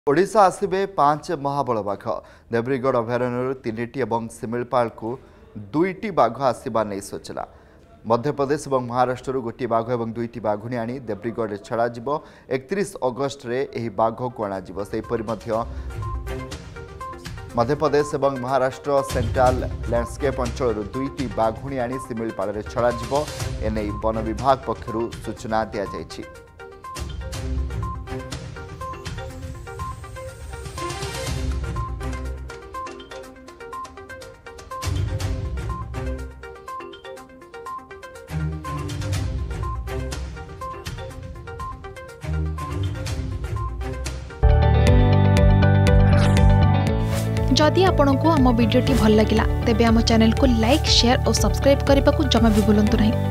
ओडिशा आसबे 5 महाबल बाघ देब्रीगढ़ अभयारण्य 3टी और सिमिलपाल को 2टी बाघ आसवा नहीं सूचना। मध्यप्रदेश और महाराष्ट्र गोटे बाघ और 2टी बाघुणी आनी देब्रीगढ़ छड़ा 31 अगस्ट रे एही बाघ को अणाजिबो। सेहीपरि मध्यप्रदेश और महाराष्ट्र सेंट्रल लैंडस्केप अंचल 2टी बाघुणी आनी सिमिलपाल रे छड़ा एने वन विभाग पक्षरु सूचना दिया जायछि। जदि आपंक आम भिडी भल लगा तेब आम चैनल को लाइक शेयर और सब्सक्राइब करने को जमा भी भूलु नहीं।